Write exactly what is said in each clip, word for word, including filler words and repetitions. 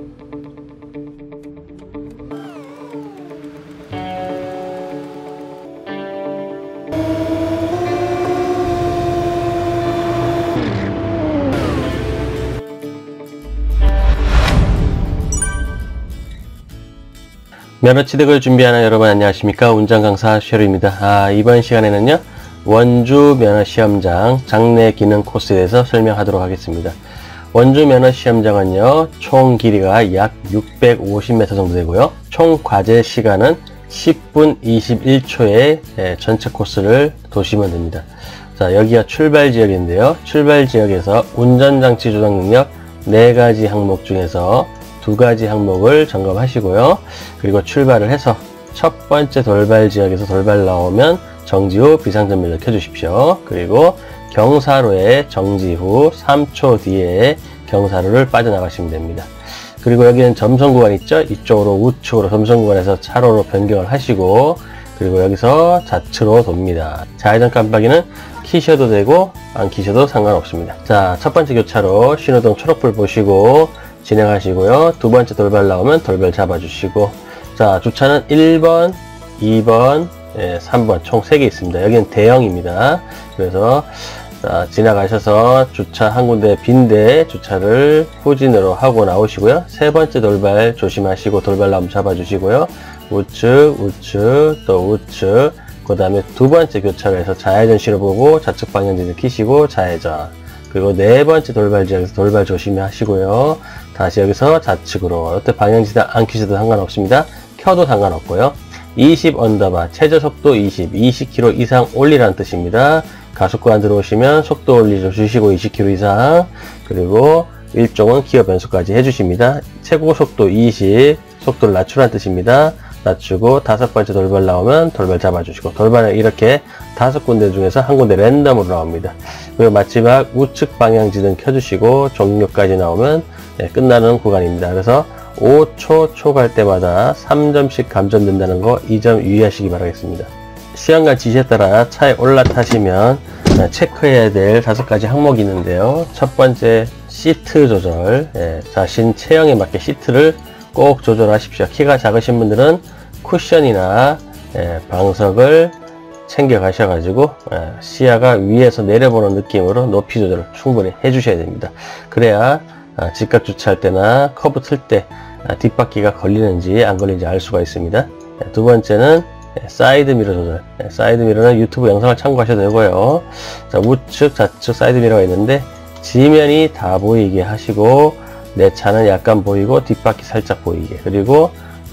면허 취득을 준비하는 여러분 안녕하십니까. 운전강사 쉐루입니다. 아, 이번 시간에는요 원주 면허 시험장 장내 기능 코스에 대해서 설명하도록 하겠습니다. 원주 면허 시험장은요 총 길이가 약 육백오십 미터 정도 되고요, 총 과제 시간은 십 분 이십일 초에 예, 전체 코스를 도시면 됩니다. 자, 여기가 출발 지역인데요, 출발 지역에서 운전장치 조작 능력 네 가지 항목 중에서 두 가지 항목을 점검하시고요. 그리고 출발을 해서 첫 번째 돌발 지역에서 돌발 나오면 정지 후 비상전면을 켜주십시오. 그리고 경사로에 정지 후 삼 초 뒤에 경사로를 빠져나가시면 됩니다. 그리고 여기는 점선 구간 있죠? 이쪽으로 우측으로 점선 구간에서 차로로 변경을 하시고, 그리고 여기서 좌측으로 돕니다. 좌회전 깜빡이는 키셔도 되고 안 키셔도 상관없습니다. 자, 첫 번째 교차로 신호등 초록불 보시고 진행하시고요. 두 번째 돌발 나오면 돌발 잡아주시고, 자, 주차는 일 번, 이 번, 예, 삼 번 총 세 개 있습니다. 여기는 대형입니다. 그래서 자, 지나가셔서 주차 한 군데 빈데 주차를 후진으로 하고 나오시고요. 세 번째 돌발 조심하시고 돌발 나오면 잡아주시고요. 우측, 우측, 또 우측, 그 다음에 두 번째 교차로에서 좌회전 신호 보고 좌측 방향지를 켜시고 좌회전, 그리고 네 번째 돌발 지역에서 돌발 조심히 하시고요. 다시 여기서 좌측으로, 이때 방향지도 안 켜셔도 상관없습니다. 켜도 상관없고요. 이십 언더바, 최저 속도 이십, 이십 킬로미터 이상 올리라는 뜻입니다. 가속구간 들어오시면 속도 올려주시고 이십 킬로미터 이상, 그리고 일종은 기어 변속까지 해주십니다. 최고 속도 이십, 속도를 낮추라는 뜻입니다. 낮추고 다섯 번째 돌발 나오면 돌발 잡아주시고, 돌발은 이렇게 다섯 군데 중에서 한 군데 랜덤으로 나옵니다. 그리고 마지막 우측 방향지등 켜주시고 종료까지 나오면 네, 끝나는 구간입니다. 그래서 오 초 초갈 때마다 삼 점씩 감점된다는 거 이 점 유의하시기 바라겠습니다. 시험관 지시에 따라 차에 올라타시면 체크해야 될 다섯 가지 항목이 있는데요. 첫 번째, 시트 조절. 예, 자신 체형에 맞게 시트를 꼭 조절하십시오. 키가 작으신 분들은 쿠션이나 예, 방석을 챙겨 가셔가지고 예, 시야가 위에서 내려보는 느낌으로 높이 조절을 충분히 해주셔야 됩니다. 그래야 아, 직각 주차할 때나 커브 틀 때 아, 뒷바퀴가 걸리는지 안 걸리는지 알 수가 있습니다. 예, 두 번째는 예, 사이드 미러 조절. 예, 사이드 미러는 유튜브 영상을 참고하셔도 되고요. 자, 우측, 좌측 사이드 미러가 있는데 지면이 다 보이게 하시고, 내 차는 약간 보이고 뒷바퀴 살짝 보이게, 그리고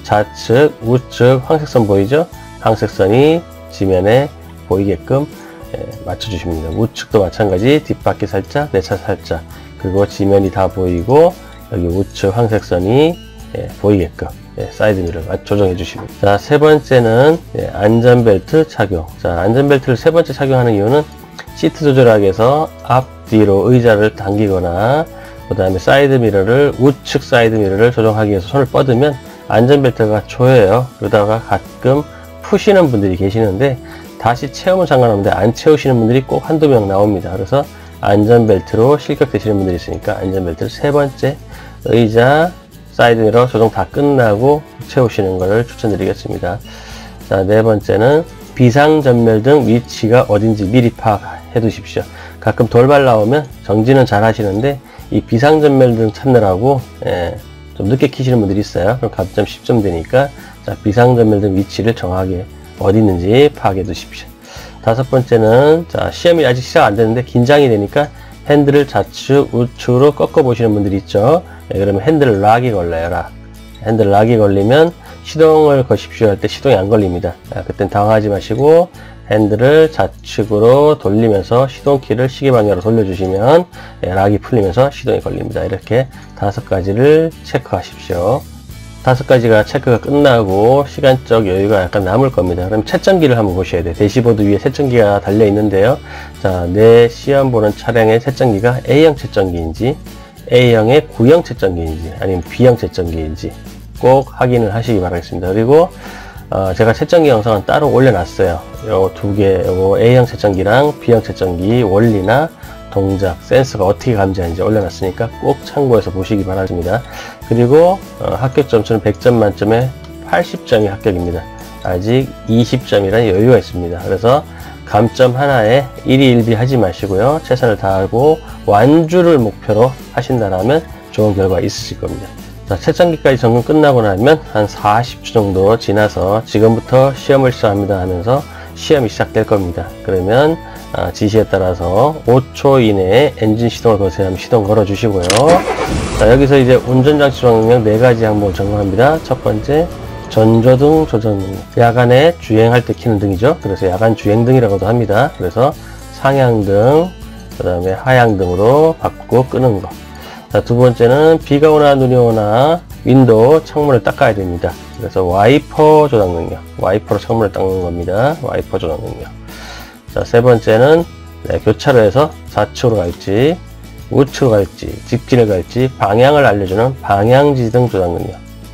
좌측, 우측 황색선 보이죠? 황색선이 지면에 보이게끔 예, 맞춰주시면 됩니다. 우측도 마찬가지, 뒷바퀴 살짝, 내 차 살짝, 그리고 지면이 다 보이고 여기 우측 황색선이 예, 보이게끔 예, 사이드 미러를 조정해 주십니다. 자, 세 번째는 예, 안전벨트 착용. 자, 안전벨트를 세 번째 착용하는 이유는 시트 조절하기 위해서 앞뒤로 의자를 당기거나 그 다음에 사이드 미러를, 우측 사이드 미러를 조정하기 위해서 손을 뻗으면 안전벨트가 조여요. 그러다가 가끔 푸시는 분들이 계시는데 다시 채우면 상관없는데 안 채우시는 분들이 꼭 한두 명 나옵니다. 그래서 안전벨트로 실격되시는 분들이 있으니까 안전벨트를 세 번째, 의자, 사이드 미러 조정 다 끝나고 채우시는 것을 추천드리겠습니다. 자, 네 번째는 비상전멸 등 위치가 어딘지 미리 파악해 두십시오. 가끔 돌발 나오면 정지는 잘 하시는데 이 비상전멸 등 찾느라고 예, 좀 늦게 키시는 분들이 있어요. 그럼 감점 십 점 되니까 자, 비상전멸 등 위치를 정확하게 어디 있는지 파악해 두십시오. 다섯 번째는 자, 시험이 아직 시작 안 됐는데 긴장이 되니까 핸들을 좌측, 우측으로 꺾어 보시는 분들이 있죠. 예, 그러면 핸들 락이 걸려요. 락. 핸들 락이 걸리면 시동을 거십시오 할 때 시동이 안 걸립니다. 아, 그땐 당황하지 마시고 핸들을 좌측으로 돌리면서 시동키를 시계 방향으로 돌려주시면 예, 락이 풀리면서 시동이 걸립니다. 이렇게 다섯 가지를 체크하십시오. 다섯 가지가 체크가 끝나고 시간적 여유가 약간 남을 겁니다. 그럼 채점기를 한번 보셔야 돼요. 대시보드 위에 채점기가 달려 있는데요. 자, 내 시험 보는 차량의 채점기가 A형 채점기인지 A형의 구형 채점기인지 아니면 B형 채점기인지 꼭 확인을 하시기 바라겠습니다. 그리고 어, 제가 채점기 영상은 따로 올려놨어요. 요 두 개, 요거 A형 채점기랑 B형 채점기 원리나 동작, 센서가 어떻게 감지하는지 올려놨으니까 꼭 참고해서 보시기 바랍니다. 그리고 어, 합격 점수는 백 점 만점에 팔십 점이 합격입니다. 아직 이십 점이라는 여유가 있습니다. 그래서 감점 하나에 일희일비 하지 마시고요. 최선을 다하고 완주를 목표로 하신다면 좋은 결과 있으실 겁니다. 자, 채점기까지 점검 끝나고 나면 한 사십 초 정도 지나서 지금부터 시험을 시작합니다 하면서 시험이 시작될 겁니다. 그러면 아, 지시에 따라서 오 초 이내에 엔진 시동을 거세요 하면 시동 걸어 주시고요. 자, 여기서 이제 운전장치 조작 능력 네 가지 항목을 점검합니다. 첫 번째, 전조등 조작 능력. 야간에 주행할 때 켜는 등이죠. 그래서 야간 주행등이라고도 합니다. 그래서 상향등, 그 다음에 하향등으로 바꾸고 끄는 거. 자, 두 번째는 비가 오나 눈이 오나 윈도우 창문을 닦아야 됩니다. 그래서 와이퍼 조작 능력. 와이퍼로 창문을 닦는 겁니다. 와이퍼 조작 능력. 자, 세 번째는 네, 교차로에서 좌측으로 갈지 우측으로 갈지 직진을 갈지 방향을 알려주는 방향지등 조작 능력.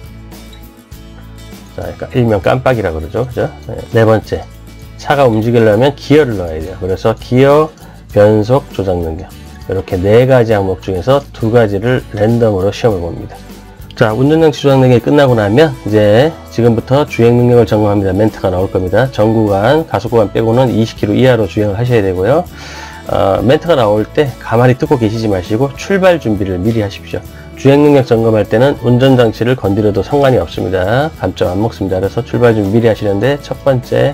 자, 그러니까 일명 깜빡이라 그러죠. 그죠? 네. 네 번째, 차가 움직이려면 기어를 넣어야 돼요. 그래서 기어 변속 조작 능력. 이렇게 네 가지 항목 중에서 두 가지를 랜덤으로 시험을 봅니다. 자, 운전장치 조작 능력이 끝나고 나면 이제 지금부터 주행 능력을 점검합니다. 멘트가 나올 겁니다. 전 구간, 가속 구간 빼고는 이십 킬로미터 이하로 주행을 하셔야 되고요. 어, 멘트가 나올 때 가만히 듣고 계시지 마시고 출발 준비를 미리 하십시오. 주행 능력 점검할 때는 운전장치를 건드려도 상관이 없습니다. 감점 안 먹습니다. 그래서 출발 준비 미리 하시는데 첫 번째,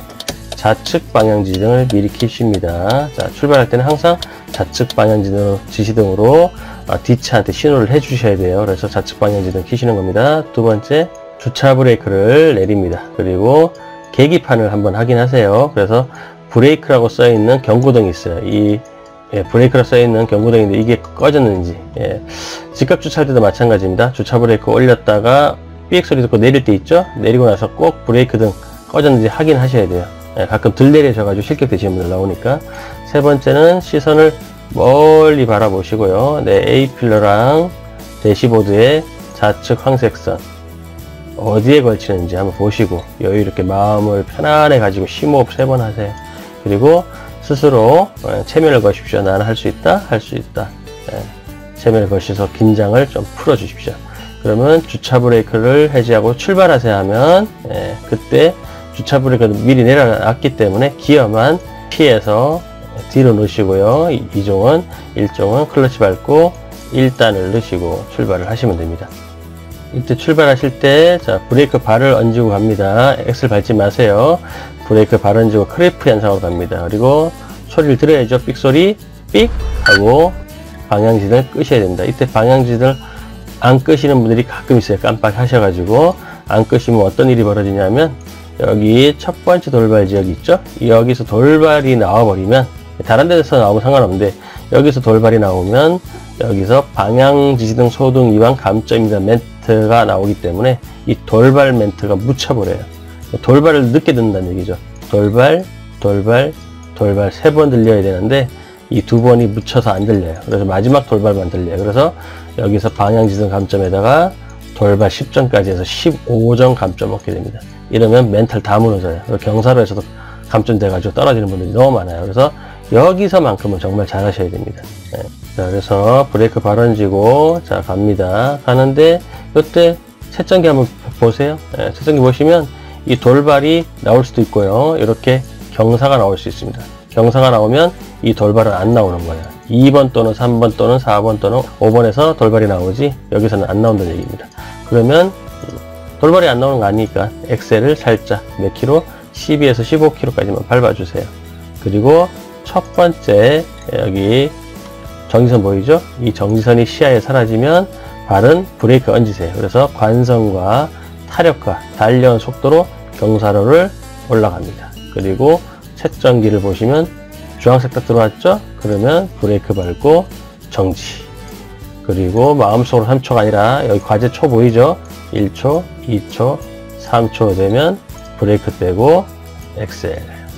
좌측 방향지등을 미리 켜십니다. 자, 출발할 때는 항상 좌측 방향지등 지시등으로 아, 뒷차한테 신호를 해 주셔야 돼요. 그래서 좌측 방향지등 켜시는 겁니다. 두 번째, 주차 브레이크를 내립니다. 그리고 계기판을 한번 확인하세요. 그래서 브레이크라고 써 있는 경고등이 있어요. 이 예, 브레이크라고 써 있는 경고등인데 이게 꺼졌는지. 예, 직각 주차할 때도 마찬가지입니다. 주차 브레이크 올렸다가 삐익 소리 듣고 내릴 때 있죠. 내리고 나서 꼭 브레이크 등 꺼졌는지 확인하셔야 돼요. 예, 가끔 들 내리셔가지고 실격 되시는 분들 나오니까. 세 번째는 시선을 멀리 바라보시고요. 네, A필러랑 대시보드의 좌측 황색선 어디에 걸치는지 한번 보시고 여유롭게 마음을 편안해 가지고 심호흡 세 번 하세요. 그리고 스스로 체면을 거십시오. 나는 할 수 있다, 할 수 있다. 네, 체면을 거셔서 긴장을 좀 풀어 주십시오. 그러면 주차 브레이크를 해제하고 출발하세요 하면 네, 그때 주차 브레이크를 미리 내려놨기 때문에 기어만 피해서 뒤로 넣으시고요. 이종은 일종은 클러치 밟고 일 단을 넣으시고 출발을 하시면 됩니다. 이때 출발하실 때 자, 브레이크 발을 얹고 갑니다. 엑셀 밟지 마세요. 브레이크 발 얹고 크래프 현상으로 갑니다. 그리고 소리를 들어야죠. 삑 소리 삑 하고 방향지등을 끄셔야 됩니다. 이때 방향지등을 안 끄시는 분들이 가끔 있어요. 깜빡 하셔가지고 안 끄시면 어떤 일이 벌어지냐면 여기 첫 번째 돌발 지역이 있죠. 여기서 돌발이 나와버리면 다른 데서 나오면 상관없는데 여기서 돌발이 나오면 여기서 방향지시등 소등 이완 감점입니다 멘트가 나오기 때문에 이 돌발 멘트가 묻혀버려요. 돌발을 늦게 듣는다는 얘기죠. 돌발 돌발 돌발 세 번 들려야 되는데 이 두 번이 묻혀서 안 들려요. 그래서 마지막 돌발만 들려요. 그래서 여기서 방향지등 감점에다가 돌발 십 점까지 해서 십오 점 감점 먹게 됩니다. 이러면 멘탈 다 무너져요. 경사로에서도 감점 돼가지고 떨어지는 분들이 너무 많아요. 그래서 여기서만큼은 정말 잘 하셔야 됩니다. 네. 자, 그래서 브레이크 발 얹고 자 갑니다. 가는데 이때 채점기 한번 보세요. 네, 채점기 보시면 이 돌발이 나올 수도 있고요. 이렇게 경사가 나올 수 있습니다. 경사가 나오면 이 돌발은 안 나오는 거예요. 이 번 또는 삼 번 또는 사 번 또는 오 번에서 돌발이 나오지 여기서는 안 나온다는 얘기입니다. 그러면 돌발이 안 나오는 거 아니니까 엑셀을 살짝 몇 킬로? 십이에서 십오 킬로미터까지만 밟아주세요. 그리고 첫 번째 여기 정지선 보이죠? 이 정지선이 시야에 사라지면 발은 브레이크 얹으세요. 그래서 관성과 타력과 달려온 속도로 경사로를 올라갑니다. 그리고 채점기를 보시면 주황색 딱 들어왔죠? 그러면 브레이크 밟고 정지. 그리고 마음속으로 삼 초가 아니라 여기 과제 초 보이죠? 일 초, 이 초, 삼 초 되면 브레이크 떼고 엑셀.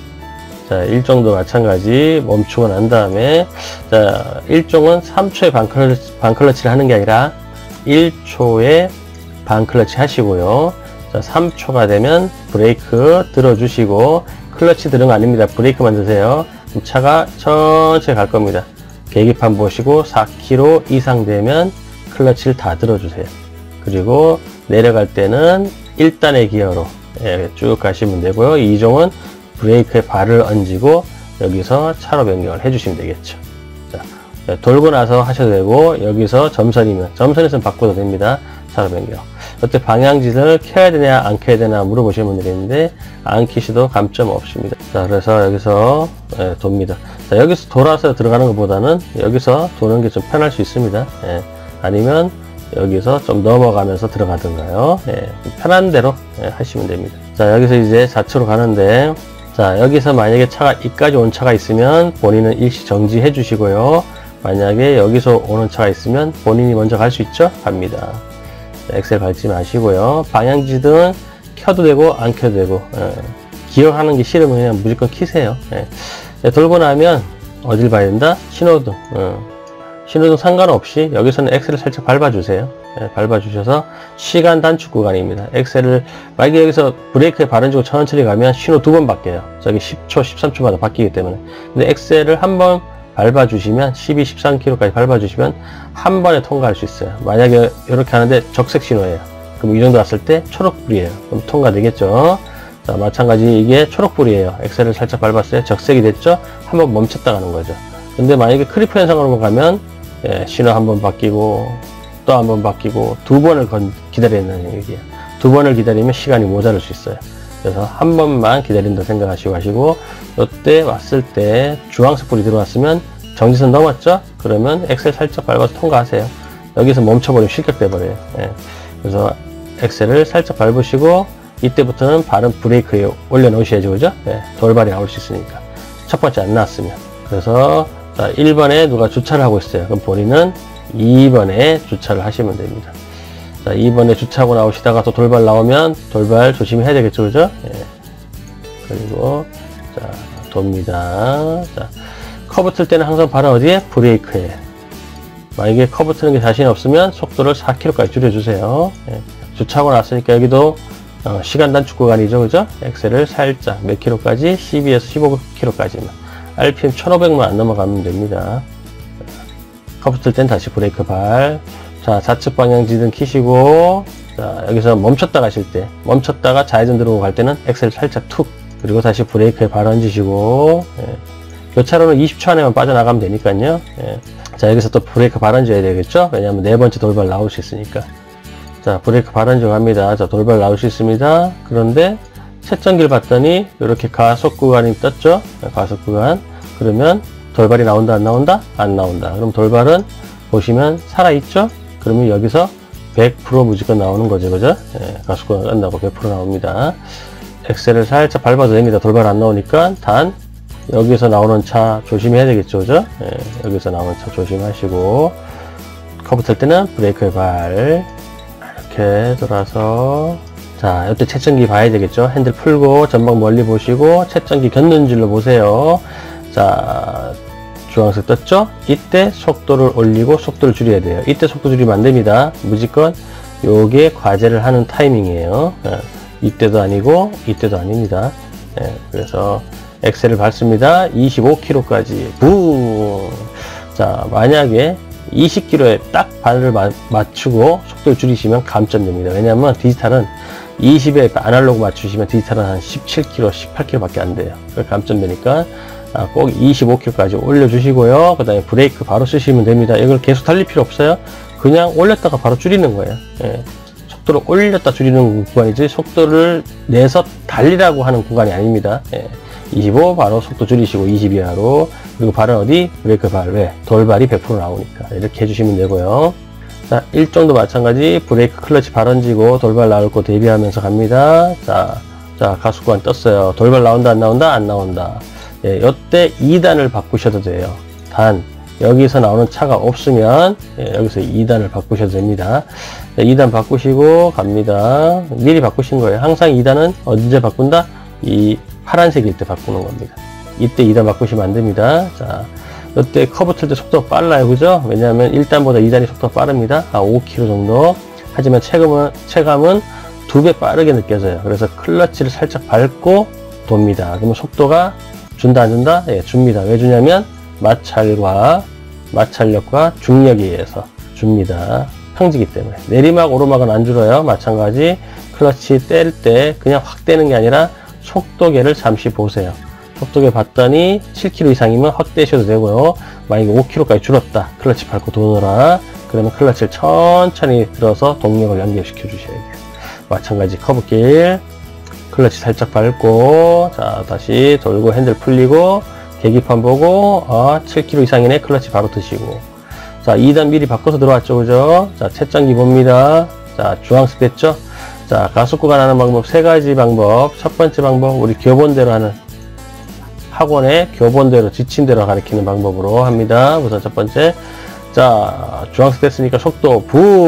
자, 일종도 마찬가지 멈추고 난 다음에 자, 일종은 삼 초에 반클러치, 반클러치를 하는 게 아니라 일 초에 반클러치 하시고요. 자, 삼 초가 되면 브레이크 들어주시고 클러치 들은 거 아닙니다. 브레이크만 드세요. 그럼 차가 천천히 갈 겁니다. 계기판 보시고 사 킬로미터 이상 되면 클러치를 다 들어주세요. 그리고 내려갈 때는 일 단의 기어로 예, 쭉 가시면 되고요. 이종은 브레이크에 발을 얹고 여기서 차로 변경을 해주시면 되겠죠. 자, 예, 돌고 나서 하셔도 되고 여기서 점선이면 점선에서 바꿔도 됩니다. 차로 변경. 이때 방향지를 켜야 되냐 안 켜야 되나 물어보시는 분들이 있는데 안 켜셔도 감점 없습니다. 자, 그래서 여기서 예, 돕니다. 자, 여기서 돌아서 들어가는 것보다는 여기서 도는 게 좀 편할 수 있습니다. 예, 아니면 여기서 좀 넘어가면서 들어가든가요. 예, 편한 대로 예, 하시면 됩니다. 자, 여기서 이제 좌측으로 가는데, 자, 여기서 만약에 차가 이까지 온 차가 있으면 본인은 일시 정지해 주시고요. 만약에 여기서 오는 차가 있으면 본인이 먼저 갈 수 있죠? 갑니다. 자, 엑셀 밟지 마시고요. 방향지등 켜도 되고 안 켜도 되고 예, 기어하는 게 싫으면 그냥 무조건 키세요. 예. 자, 돌고 나면 어딜 봐야 된다? 신호등. 어. 신호등 상관없이 여기서는 엑셀을 살짝 밟아주세요. 네, 밟아주셔서 시간 단축 구간입니다. 엑셀을 만약에 여기서 브레이크에 발을 주고 천천히 가면 신호 두 번 바뀌어요. 저기 십 초, 십삼 초마다 바뀌기 때문에. 근데 엑셀을 한 번 밟아주시면 십이, 십삼 킬로미터까지 밟아주시면 한 번에 통과할 수 있어요. 만약에 이렇게 하는데 적색 신호예요. 그럼 이 정도 왔을 때 초록불이에요. 그럼 통과되겠죠. 자, 마찬가지 이게 초록불이에요. 엑셀을 살짝 밟았어요. 적색이 됐죠. 한 번 멈췄다 가는 거죠. 근데 만약에 크리프 현상으로 가면 예, 신호 한 번 바뀌고 또 한 번 바뀌고 두 번을 건, 기다려야 된다는 얘기예요. 두 번을 기다리면 시간이 모자랄 수 있어요. 그래서 한 번만 기다린다 생각하시고 하시고, 이때 왔을 때 주황색 불이 들어왔으면 정지선 넘었죠? 그러면 엑셀 살짝 밟아서 통과하세요. 여기서 멈춰버리면 실격돼 버려요. 예, 그래서 엑셀을 살짝 밟으시고 이때부터는 발은 브레이크에 올려놓으셔야죠. 그죠? 예, 돌발이 나올 수 있으니까. 첫 번째 안 나왔으면. 그래서 자, 일 번에 누가 주차를 하고 있어요. 그럼 본인은 이 번에 주차를 하시면 됩니다. 자, 이 번에 주차하고 나오시다가 또 돌발 나오면 돌발 조심해야 되겠죠. 그죠? 예. 그리고, 자, 돕니다. 자, 커브 틀 때는 항상 발은 어디에? 브레이크에. 만약에 커브 트는 게 자신 없으면 속도를 사 킬로미터까지 줄여주세요. 예. 주차하고 났으니까 여기도 어, 시간 단축 구간이죠. 그죠? 엑셀을 살짝 몇 킬로까지? 십이에서 십오 킬로미터까지만. 알피엠 천오백만 안 넘어가면 됩니다. 커브 틀 땐 다시 브레이크 발. 자, 좌측 방향지등 키시고, 자, 여기서 멈췄다 가실 때, 멈췄다가 좌회전 들어오고 갈 때는 엑셀 살짝 툭. 그리고 다시 브레이크에 발 얹으시고, 예. 교차로는 이십 초 안에만 빠져나가면 되니까요. 예. 자, 여기서 또 브레이크 발 얹어야 되겠죠? 왜냐하면 네 번째 돌발 나올 수 있으니까. 자, 브레이크 발 얹어 갑니다. 자, 돌발 나올 수 있습니다. 그런데, 채점기를 봤더니 이렇게 가속 구간이 떴죠. 가속 구간. 그러면 돌발이 나온다 안 나온다? 안 나온다. 그럼 돌발은 보시면 살아있죠. 그러면 여기서 백 퍼센트 무조건 나오는 거죠. 그죠? 예, 가속 구간 끝나고 백 퍼센트 나옵니다. 엑셀을 살짝 밟아도 됩니다. 돌발 안 나오니까. 단 여기서 나오는 차 조심해야 되겠죠. 그죠? 예, 여기서 나오는 차 조심하시고, 커브 틀 때는 브레이크의 발 이렇게 돌아서, 자, 이때 채점기 봐야 되겠죠. 핸들 풀고 전방 멀리 보시고 채점기 곁는 줄로 보세요. 자, 주황색 떴죠? 이때 속도를 올리고 속도를 줄여야 돼요. 이때 속도 줄이면 안 됩니다. 무조건 요게 과제를 하는 타이밍이에요. 예, 이때도 아니고 이때도 아닙니다. 예, 그래서 엑셀을 밟습니다. 이십오 킬로미터까지 붕. 자, 만약에 이십 킬로미터에 딱 발을 마, 맞추고 속도를 줄이시면 감점됩니다. 왜냐하면 디지털은 이십에 아날로그 맞추시면 디지털은 한 십칠 킬로미터, 십팔 킬로미터 밖에 안 돼요. 그래서 감점되니까 아, 꼭 이십오 킬로미터까지 올려주시고요. 그 다음에 브레이크 바로 쓰시면 됩니다. 이걸 계속 달릴 필요 없어요. 그냥 올렸다가 바로 줄이는 거예요. 예. 속도를 올렸다 줄이는 구간이지 속도를 내서 달리라고 하는 구간이 아닙니다. 예. 이십오 바로 속도 줄이시고 이십 이하로. 그리고 발은 어디? 브레이크 발. 왜? 돌발이 백 퍼센트 나오니까 이렇게 해주시면 되고요. 자, 일정도 마찬가지 브레이크 클러치 발 얹고 돌발 나올 거 대비하면서 갑니다. 자, 자, 가속 구간 떴어요. 돌발 나온다 안 나온다? 안 나온다. 예, 요때 이 단을 바꾸셔도 돼요. 단 여기서 나오는 차가 없으면 예, 여기서 이 단을 바꾸셔도 됩니다. 자, 이 단 바꾸시고 갑니다. 미리 바꾸신 거예요. 항상 이 단은 언제 바꾼다? 이 파란색일 때 바꾸는 겁니다. 이때 이 단 바꾸시면 안 됩니다. 자, 이때 커브 틀 때 속도가 빨라요. 그죠? 왜냐하면 일 단보다 이 단이 속도가 빠릅니다. 한 오 킬로미터 정도. 하지만 체감은, 체감은 두 배 빠르게 느껴져요. 그래서 클러치를 살짝 밟고 돕니다. 그러면 속도가 준다 안 준다? 예, 줍니다. 왜 주냐면 마찰과 마찰력과 중력에 의해서 줍니다. 평지기 때문에. 내리막 오르막은 안 줄어요. 마찬가지 클러치 뗄 때 그냥 확 떼는 게 아니라 속도계를 잠시 보세요. 속도계 봤더니 칠 킬로미터 이상이면 확 떼셔도 되고요. 만약에 오 킬로미터까지 줄었다, 클러치 밟고 도느라, 그러면 클러치를 천천히 들어서 동력을 연결시켜 주셔야 돼요. 마찬가지 커브길 클러치 살짝 밟고, 자 다시 돌고 핸들 풀리고 계기판 보고, 아 칠 킬로미터 이상이네, 클러치 바로 드시고. 자 이 단 미리 바꿔서 들어왔죠, 그죠? 자 채점기 봅니다. 자 주황색 됐죠? 자 가속 구간 하는 방법 세 가지 방법. 첫 번째 방법, 우리 교본대로 하는, 학원의 교본대로 지침대로 가리키는 방법으로 합니다. 우선 첫 번째, 자 주황색 됐으니까 속도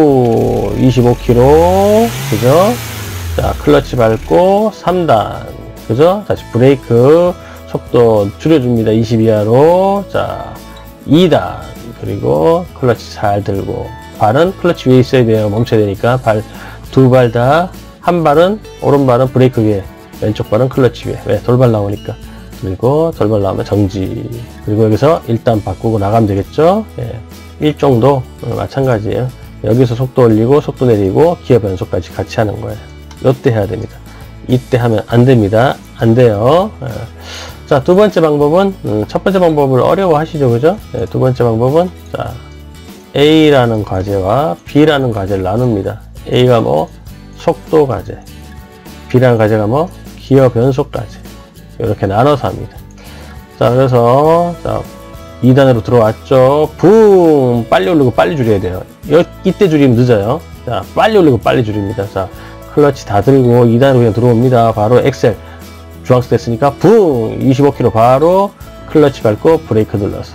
부 이십오 킬로미터, 그죠? 자 클러치 밟고 삼 단, 그죠? 다시 브레이크 속도 줄여줍니다. 이십 이하로. 자 이 단, 그리고 클러치 잘 들고, 발은 클러치 위에 있어야 돼요. 멈춰야 되니까. 발 두 발 다, 한 발은 오른발은 브레이크 위에, 왼쪽 발은 클러치 위에. 왜? 돌발 나오니까. 그리고 돌발 나오면 정지. 그리고 여기서 일단 바꾸고 나가면 되겠죠. 예. 일 정도 마찬가지예요. 여기서 속도 올리고 속도 내리고 기어 변속까지 같이 하는 거예요. 이때 해야 됩니다. 이때 하면 안 됩니다. 안 돼요. 예. 자, 두 번째 방법은, 음, 첫 번째 방법을 어려워 하시죠, 그죠? 예, 두 번째 방법은, 자, A라는 과제와 B라는 과제를 나눕니다. A가 뭐, 속도 과제. B라는 과제가 뭐, 기어 변속 과제. 이렇게 나눠서 합니다. 자, 그래서, 자, 이 단으로 들어왔죠. 붕! 빨리 올리고 빨리 줄여야 돼요. 여, 이때 줄이면 늦어요. 자, 빨리 올리고 빨리 줄입니다. 자, 클러치 다 들고 이 단으로 그냥 들어옵니다. 바로 엑셀. 주황색 됐으니까 붕! 이십오 킬로미터 바로 클러치 밟고 브레이크 눌러서.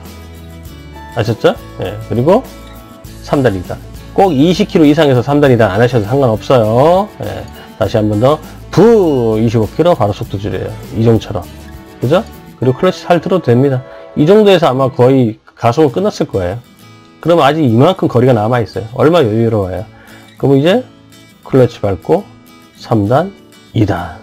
아셨죠? 예. 그리고 삼 단, 이 단. 꼭 이십 킬로미터 이상에서 삼 단, 이 단 안 하셔도 상관없어요. 예. 다시 한 번 더. 붕! 이십오 킬로미터 바로 속도 줄여요. 이정처럼. 그죠? 그리고 클러치 잘 들어도 됩니다. 이 정도에서 아마 거의 가속은 끝났을 거예요. 그러면 아직 이만큼 거리가 남아있어요. 얼마나 여유로워요. 그럼 이제 클러치 밟고 삼 단, 이 단.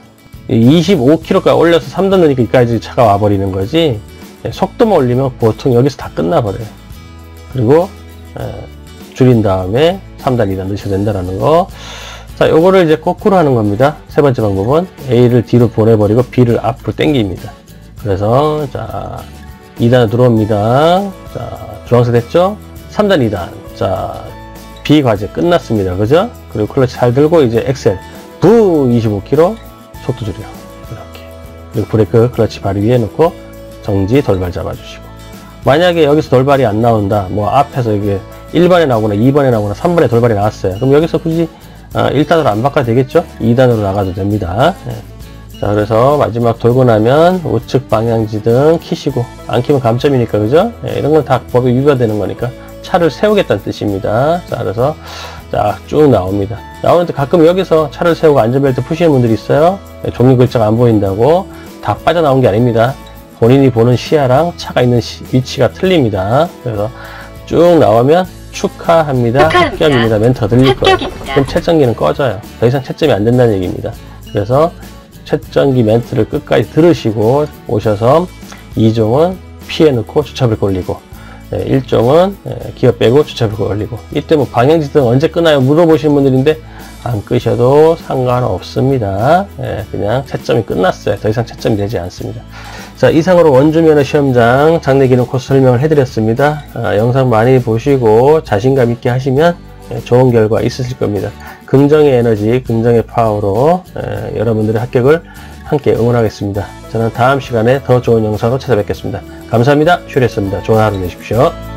이십오 킬로미터까지 올려서 삼 단 넣으니까 여기까지 차가 와버리는 거지. 속도만 올리면 보통 여기서 다 끝나버려요. 그리고 에, 줄인 다음에 삼 단, 이 단 넣으셔도 된다는 거. 자, 요거를 이제 거꾸로 하는 겁니다. 세 번째 방법은 A를 뒤로 보내버리고 B를 앞으로 당깁니다. 그래서 자 이 단으로 들어옵니다. 자 주황색 됐죠? 삼 단, 이 단. 자 B 과제 끝났습니다. 그죠? 그리고 클러치 잘 들고 이제 엑셀 부 이십오 킬로미터 속도 줄여. 이렇게. 그리고 브레이크 클러치 발 위에 놓고 정지 돌발 잡아주시고. 만약에 여기서 돌발이 안 나온다. 뭐 앞에서 이게 일 번에 나오거나 이 번에 나오거나 삼 번에 돌발이 나왔어요. 그럼 여기서 굳이 아, 일 단으로 안 바꿔도 되겠죠? 이 단으로 나가도 됩니다. 네. 자, 그래서 마지막 돌고 나면 우측 방향지등 키시고, 안 키면 감점이니까, 그죠? 네, 이런 건 다 법에 위반되는 거니까 차를 세우겠다는 뜻입니다. 자, 그래서 자, 쭉 나옵니다. 나오는데 가끔 여기서 차를 세우고 안전벨트 푸시는 분들이 있어요. 네, 종이 글자가 안 보인다고. 다 빠져나온 게 아닙니다. 본인이 보는 시야랑 차가 있는 시, 위치가 틀립니다. 그래서 쭉 나오면 축하합니다. 합격입니다. 멘트가 들릴 거예요. 그럼 채점기는 꺼져요. 더 이상 채점이 안 된다는 얘기입니다. 그래서 채점기 멘트를 끝까지 들으시고 오셔서 이 종은 피해 넣고 주차브레이크 올리고, 네, 일 종은 기어 빼고 주차브레이크 올리고. 이때 뭐 방향지등 언제 끄나요? 물어보시는 분들인데 안 끄셔도 상관없습니다. 네, 그냥 채점이 끝났어요. 더 이상 채점이 되지 않습니다. 자, 이상으로 원주면허 시험장 장내 기능 코스 설명을 해드렸습니다. 아, 영상 많이 보시고 자신감 있게 하시면 예, 좋은 결과 있으실 겁니다. 긍정의 에너지, 긍정의 파워로 예, 여러분들의 합격을 함께 응원하겠습니다. 저는 다음 시간에 더 좋은 영상으로 찾아뵙겠습니다. 감사합니다. 슈리였습니다. 좋은 하루 되십시오.